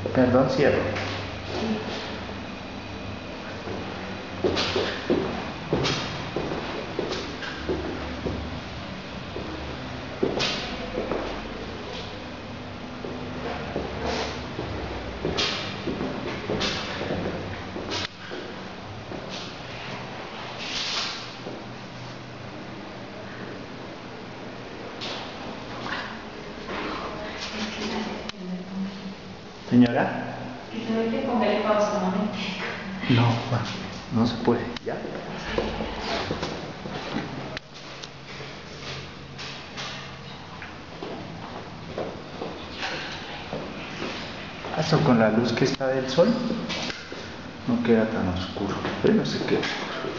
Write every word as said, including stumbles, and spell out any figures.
Perdón, cierro. Señora. Que tengo que ponerle pausa un momento. No, no se puede, ¿ya? Hasta con la luz que está del sol no queda tan oscuro, pero se queda oscuro.